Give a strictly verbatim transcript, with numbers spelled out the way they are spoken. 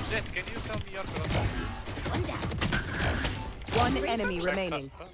Jet, can you tell me your crosshair, please? One down. One enemy remaining. Huh?